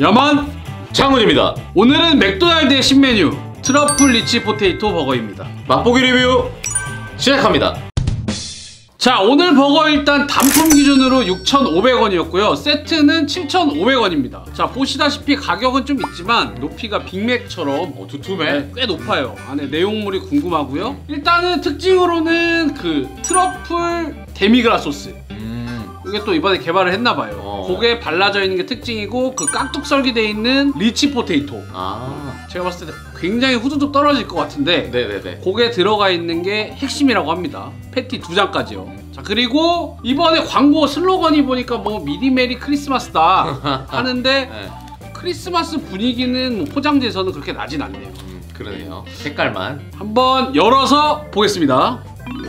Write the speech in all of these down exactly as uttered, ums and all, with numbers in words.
야만 창훈입니다. 오늘은 맥도날드의 신메뉴 트러플 리치 포테이토 버거입니다. 맛보기 리뷰 시작합니다. 자, 오늘 버거 일단 단품 기준으로 육천오백 원이었고요 세트는 칠천오백 원입니다 자, 보시다시피 가격은 좀 있지만 높이가 빅맥처럼 어, 두툼해. 네, 꽤 높아요. 안에 내용물이 궁금하고요. 일단은 특징으로는 그 트러플 데미그라 소스, 이게 또 이번에 개발을 했나봐요. 어. 그게 발라져 있는 게 특징이고, 그 깍둑 설계되어 있는 리치 포테이토, 아, 제가 봤을 때 굉장히 후두둑 떨어질 것 같은데 네네네. 그게 들어가 있는 게 핵심이라고 합니다. 패티 두 장까지요. 자, 그리고 이번에 광고 슬로건이 보니까 뭐 미리 메리 크리스마스다 하는데 네. 크리스마스 분위기는 뭐 포장지에서는 그렇게 나진 않네요. 음, 그러네요. 색깔만 한번 열어서 보겠습니다.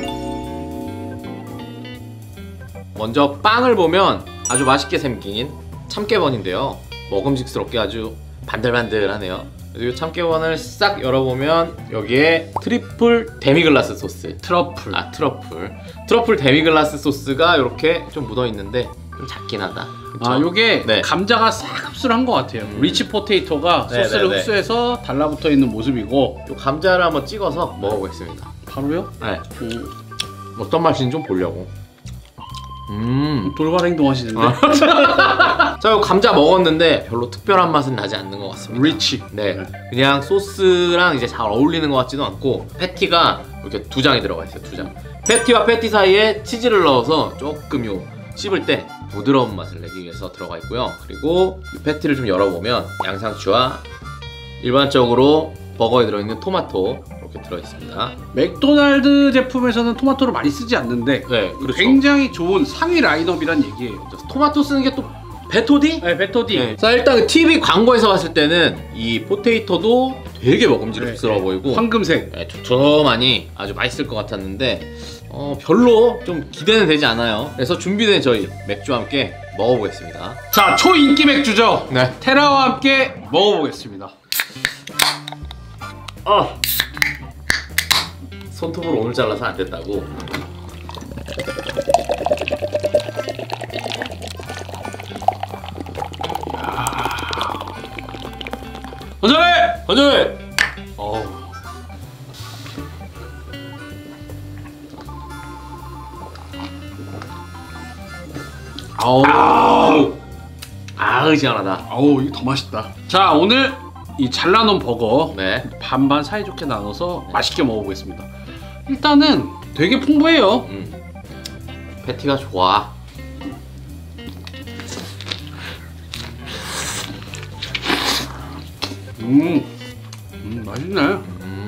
먼저 빵을 보면 아주 맛있게 생긴 참깨번인데요. 먹음직스럽게 아주 반들반들하네요. 그리고 이 참깨번을 싹 열어보면 여기에 트리플 데미글라스 소스, 트러플. 아 트러플 트러플 데미글라스 소스가 이렇게 좀 묻어있는데 좀 작긴 하다. 그쵸? 아, 요게 네. 감자가 싹 흡수를 한 것 같아요. 음. 리치 포테이토가 네, 소스를 네, 네. 흡수해서 달라붙어 있는 모습이고. 이 감자를 한번 찍어서 먹어보겠습니다. 바로요? 네. 음, 어떤 맛인지 좀 보려고. 음. 돌발 행동 하시는데. 자, 이거 감자 먹었는데 별로 특별한 맛은 나지 않는 것 같습니다. 리치. 네, 그냥 소스랑 이제 잘 어울리는 것 같지도 않고, 패티가 이렇게 두 장이 들어가 있어요. 두 장. 패티와 패티 사이에 치즈를 넣어서 조금 요 씹을 때 부드러운 맛을 내기 위해서 들어가 있고요. 그리고 이 패티를 좀 열어보면 양상추와 일반적으로 버거에 들어있는 토마토 이렇게 들어있습니다. 맥도날드 제품에서는 토마토를 많이 쓰지 않는데 네, 그렇죠. 굉장히 좋은 상위 라인업이란 얘기예요. 토마토 쓰는 게 또 베토디? 네, 베토디. 네. 자, 일단 티비 광고에서 봤을 때는 이 포테이토도 되게 먹음직스러워 네, 보이고 황금색. 네, 조조만이 아주 맛있을 것 같았는데 어, 별로 좀 기대는 되지 않아요. 그래서 준비된 저희 맥주와 함께 먹어보겠습니다. 자, 초인기 맥주죠. 네. 테라와 함께 먹어보겠습니다. 어. 손톱으로 오늘 잘라서 안 됐다고. 원장님! 건조해! 어우. 아우. 아우. 아우, 시원하다. 아우, 이거 더 맛있다. 자, 오늘 이 잘라놓은 버거 네. 반반 사이좋게 나눠서 맛있게 먹어보겠습니다. 일단은 되게 풍부해요. 음. 패티가 좋아. 음, 음 맛있네. 음.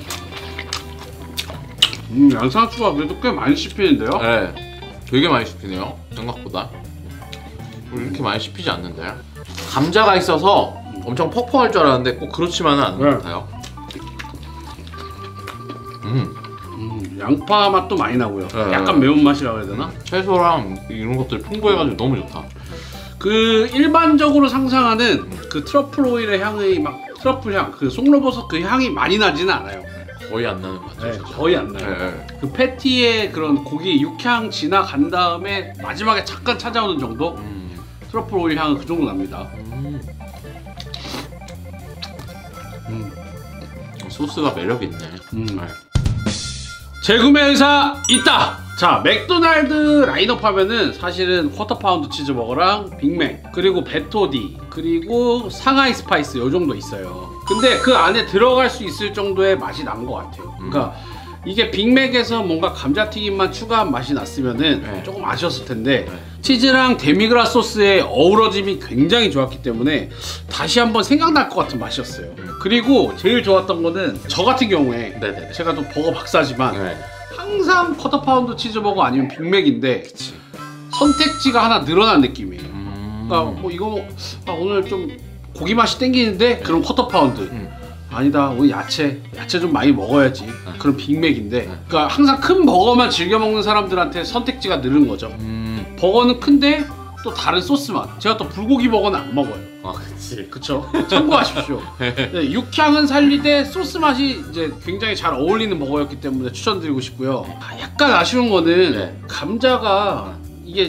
음, 양상추가 그래도 꽤 많이 씹히는데요. 네. 되게 많이 씹히네요. 생각보다. 이렇게 많이 씹히지 않는데. 감자가 있어서 엄청 퍽퍽할 줄 알았는데 꼭 그렇지만은 않은 네. 것 같아요. 음. 음, 양파 맛도 많이 나고요. 네. 약간 매운맛이라고 해야 되나? 채소랑 이런 것들이 풍부해가지고 너무 좋다. 그 일반적으로 상상하는 그 트러플 오일의 향이 막 트러플 향, 그 송로버섯 그 향이 많이 나지는 않아요. 거의 안 나는 것 같아요. 네, 진짜. 거의 안 나요. 네, 네. 그 패티의 그런 고기의 육향 지나간 다음에 마지막에 잠깐 찾아오는 정도? 음. 트러플 오일 향은 그 정도 납니다. 음. 음. 소스가 매력 있네. 음. 네. 재구매 의사 있다! 자, 맥도날드 라인업 하면은 사실은 쿼터 파운드 치즈버거랑 빅맥, 그리고 베토디, 그리고 상하이 스파이스 요 정도 있어요. 근데 그 안에 들어갈 수 있을 정도의 맛이 난 것 같아요. 그러니까 이게 빅맥에서 뭔가 감자튀김만 추가한 맛이 났으면은 네. 조금 아쉬웠을 텐데 네. 치즈랑 데미그라 소스의 어우러짐이 굉장히 좋았기 때문에 다시 한번 생각날 것 같은 맛이었어요. 음. 그리고 제일 좋았던 거는 저 같은 경우에 네네네. 제가 또 버거 박사지만 네. 항상 쿼터 파운드 치즈버거 아니면 빅맥인데 그치. 선택지가 하나 늘어난 느낌이에요. 음. 그러니까 뭐 이거 뭐 아, 오늘 좀 고기 맛이 땡기는데 그럼 쿼터 파운드. 음. 아니다, 오늘 야채 야채 좀 많이 먹어야지. 네. 그럼 빅맥인데. 네. 그러니까 항상 큰 버거만 즐겨 먹는 사람들한테 선택지가 늘은 거죠. 음. 버거는 큰데 또 다른 소스 맛. 제가 또 불고기 버거는 안 먹어요. 아, 그치. 그쵸? 참고하십시오. 네, 육향은 살리되 소스 맛이 이제 굉장히 잘 어울리는 버거였기 때문에 추천드리고 싶고요. 아, 약간 아쉬운 거는 네. 감자가 이게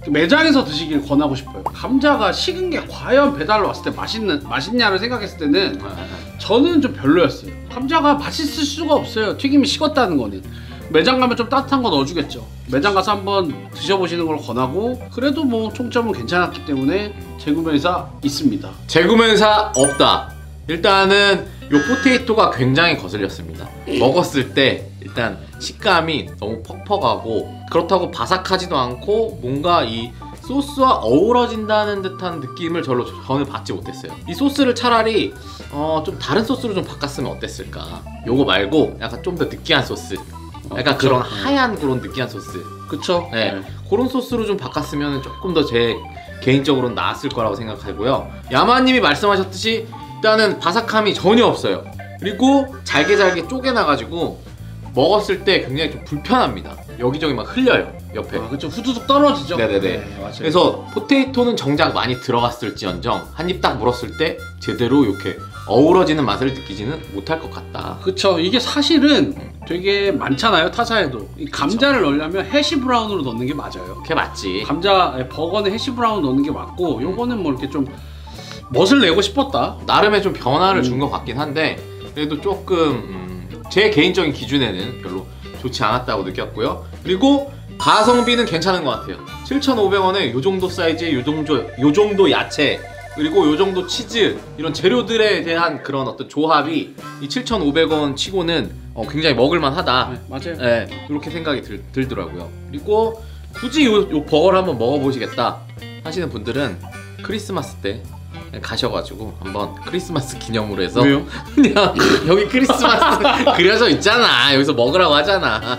매장에서 드시길 권하고 싶어요. 감자가 식은 게 과연 배달로 왔을 때 맛있는 맛있냐를 생각했을 때는 저는 좀 별로였어요. 감자가 맛있을 수가 없어요. 튀김이 식었다는 거는. 매장 가면 좀 따뜻한 거 넣어주겠죠. 매장 가서 한번 드셔보시는 걸 권하고, 그래도 뭐 총점은 괜찮았기 때문에 재구매사 있습니다. 재구매사 없다. 일단은 요 포테이토가 굉장히 거슬렸습니다. 먹었을 때 일단 식감이 너무 퍽퍽하고, 그렇다고 바삭하지도 않고 뭔가 이 소스와 어우러진다는 듯한 느낌을 별로 전혀 받지 못했어요. 이 소스를 차라리 어, 좀 다른 소스로 좀 바꿨으면 어땠을까. 요거 말고 약간 좀 더 느끼한 소스, 약간 어, 그런 하얀 그런 느끼한 소스, 그쵸? 네, 네. 그런 소스로 좀 바꿨으면 조금 더 제 개인적으로는 나았을 거라고 생각하고요. 야마님이 말씀하셨듯이 일단은 바삭함이 전혀 없어요. 그리고 잘게 잘게 쪼개놔가지고 먹었을 때 굉장히 좀 불편합니다. 여기저기 막 흘려요, 옆에. 아, 그쵸. 후두둑 떨어지죠? 네네네. 네, 맞아요. 그래서 포테이토는 정작 많이 들어갔을지언정 한 입 딱 물었을 때 제대로 이렇게 어우러지는 맛을 느끼지는 못할 것 같다. 그쵸. 이게 사실은 되게 많잖아요, 타사에도. 이 감자를 넣으려면 해시 브라운으로 넣는 게 맞아요. 그게 맞지. 감자 버거는 해시 브라운 넣는 게 맞고, 요거는 뭐 이렇게 좀 멋을 내고 싶었다. 나름의 좀 변화를 음. 준 것 같긴 한데, 그래도 조금 음, 제 개인적인 기준에는 별로 좋지 않았다고 느꼈고요. 그리고 가성비는 괜찮은 것 같아요. 칠천오백 원에 요 정도 사이즈의 요 정도, 요 정도 야채, 그리고 요 정도 치즈, 이런 재료들에 대한 그런 어떤 조합이 이 칠천오백 원 치고는 어, 굉장히 먹을만 하다. 네, 맞아요. 네, 이렇게 생각이 들, 들더라고요. 그리고 굳이 요, 요 버거를 한번 먹어보시겠다 하시는 분들은 크리스마스 때 가셔가지고 한번 크리스마스 기념으로 해서 왜요? 그냥 여기 크리스마스 그려져 있잖아. 여기서 먹으라고 하잖아.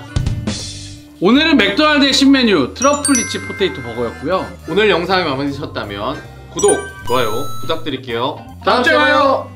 오늘은 맥도날드의 신메뉴 트러플 리치 포테이토 버거였고요. 오늘 영상이 마음에 드셨다면 구독, 좋아요 부탁드릴게요. 다음 주에 봐요.